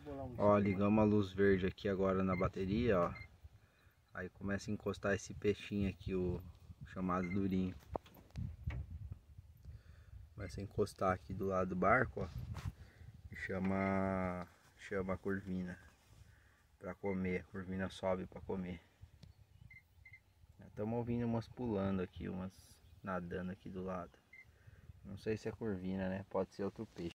Ó, ligamos a luz verde aqui agora na bateria, ó. Aí começa a encostar esse peixinho aqui, o chamado durinho. Começa a encostar aqui do lado do barco, ó. E chama a curvina pra comer. A curvina sobe pra comer. Estamos ouvindo umas pulando aqui, umas nadando aqui do lado. Não sei se é curvina, né? Pode ser outro peixe.